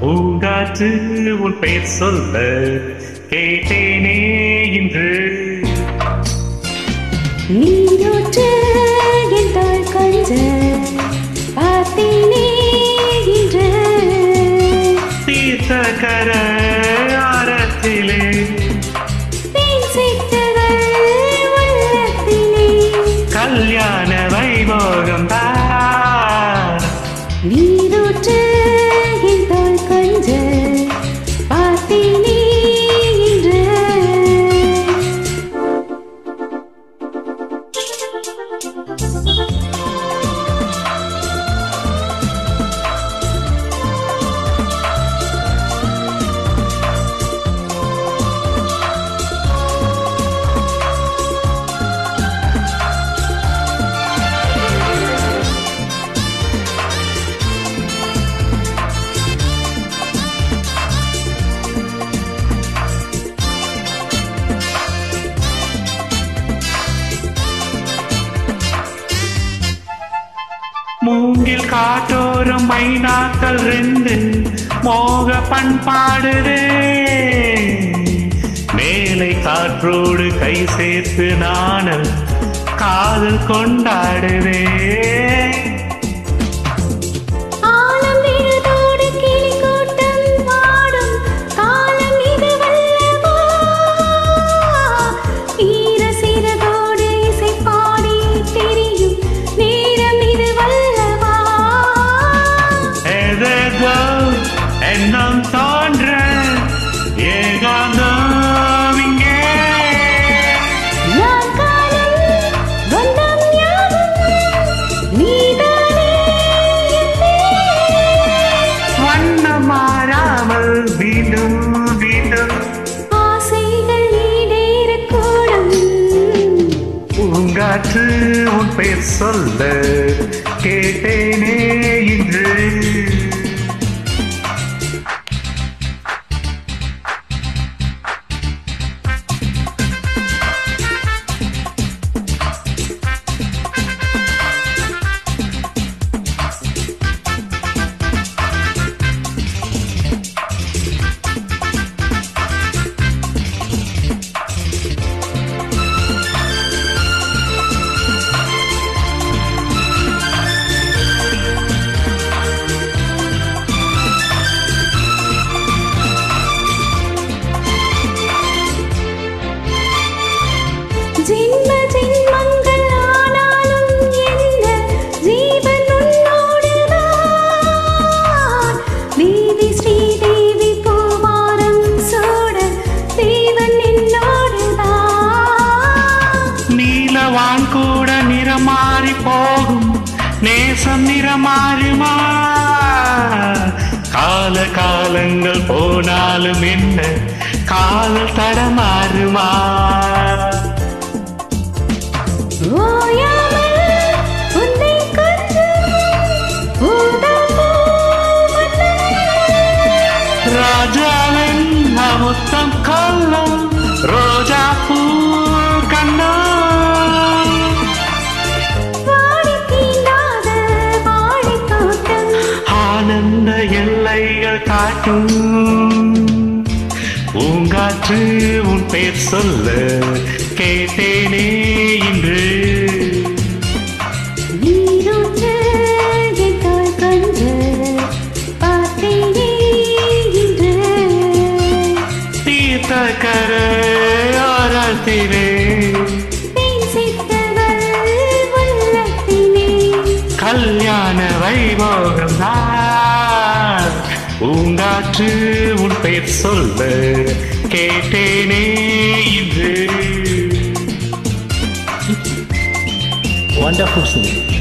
பூங்காற்று உன் பெயர் சொல்ல கேட்டேனே இன்று. நீரூற்று என் தோள் கொஞ்ச பார்த்தேனே இன்று. தீர்த்த கர ஆரத்திலே தேன் சிட்டுகள் உள்ளத்திலே கல்யாண வைபோகம் தான். நீரூற்று என் தோள் கொஞ்ச பார்த்தேனே இன்று. மூங்கில் காட்டோரம் மைனாக்கள் ரெண்டு மோக பண்பாடுதே. மேலை காற்றோடு கை சேர்த்து நாணல் காதல் கொண்டாடுதே. எண்ணம் தோன்ற ஏகாந்தம் இங்கே. வண்ணம் மாறாமல் மீண்டும் மீண்டும் ஆசைகள் ஈடேறக்கூடும். பூங்காற்று உன் பெயர் சொல்ல கேட்டேனே இன்று. ஜென்ம ஜென்மங்கள் ஆனாலும் என்ன ஜீவன் உன்னோடுதான். தேவி ஸ்ரீதேவி பூவாரம் சூட தேவன் என்னோடுதான். நீலவான் கூட நிறமாறி போகும் நேசம் நிறமாறுமா? கால காலங்கள் போனாலும் என்ன காதல் தடமாறுமா? ராஜாவின் அமுத்தம் கொல்லும் ரோஜா பூ கண்ணா. ஆனந்த எல்லைகள் காட்டும். பூங்காற்று உன் பெயர் சொல்ல கேட்டேனே இன்று. நீரூற்று என் தோள் கொஞ்ச பார்த்தேனே இன்று. தீர்த்த கர ஆரத்திலே தேன் சிட்டுகள் உள்ளத்திலே கல்யாண வைபோகம் தான். பூங்காற்று உன் பெயர் சொல்ல கேட்டேனே இன்று. Wonderful singing.